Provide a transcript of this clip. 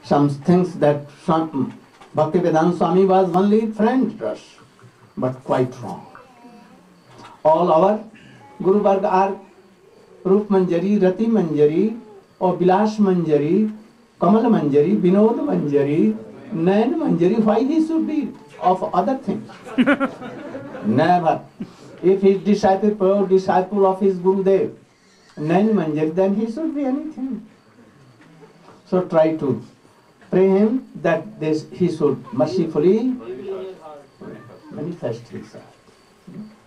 some things that some Bhaktivedanta Swami was only friend to us, but quite wrong. All our Guru Varga are Rup Manjari, Rati Manjari, or Bilash Manjari, Kamal Manjari, Vinod Manjari, Nayan Manjari. Why he should be of other things? Never. If he is disciple of his Gurudev, Nayan Manjari, then he should be anything. So try to pray him that he should mercifully manifest himself.